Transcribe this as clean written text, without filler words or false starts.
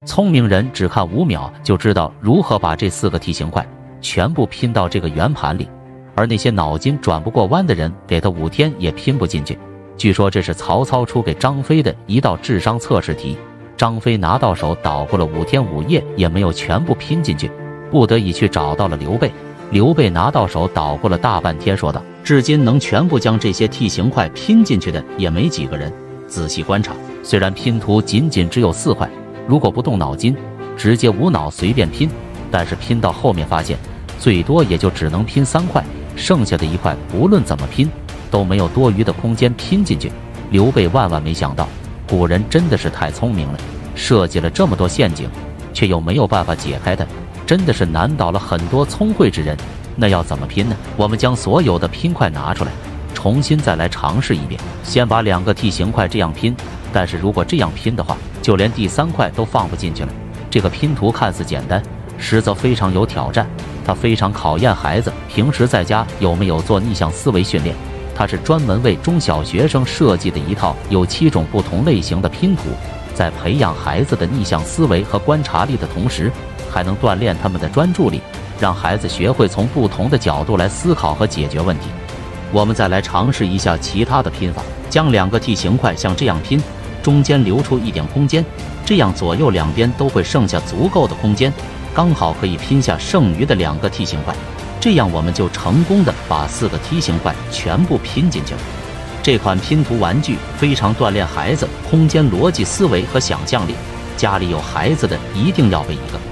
聪明人只看5秒就知道如何把这4个梯形块全部拼到这个圆盘里，而那些脑筋转不过弯的人，给他5天也拼不进去。据说这是曹操出给张飞的一道智商测试题，张飞拿到手捣鼓了5天5夜也没有全部拼进去，不得已去找到了刘备。刘备拿到手捣鼓了大半天，说道：“至今能全部将这些梯形块拼进去的也没几个人。仔细观察，虽然拼图仅仅只有4块，如果不动脑筋，直接无脑随便拼，但是拼到后面发现，最多也就只能拼3块，剩下的1块不论怎么拼都没有多余的空间拼进去。”刘备万万没想到，古人真的是太聪明了，设计了这么多陷阱，却又没有办法解开它。真的是难倒了很多聪慧之人。那要怎么拼呢？我们将所有的拼块拿出来，重新再来尝试一遍。先把2个梯形块这样拼，但是如果这样拼的话，就连第3块都放不进去了。这个拼图看似简单，实则非常有挑战，它非常考验孩子平时在家有没有做逆向思维训练。它是专门为中小学生设计的一套有7种不同类型的拼图，在培养孩子的逆向思维和观察力的同时，还能锻炼他们的专注力，让孩子学会从不同的角度来思考和解决问题。我们再来尝试一下其他的拼法，将2个梯形块像这样拼，中间留出一点空间，这样左右两边都会剩下足够的空间，刚好可以拼下剩余的2个梯形块。这样我们就成功的把4个梯形块全部拼进去了。这款拼图玩具非常锻炼孩子空间逻辑思维和想象力，家里有孩子的一定要备一个。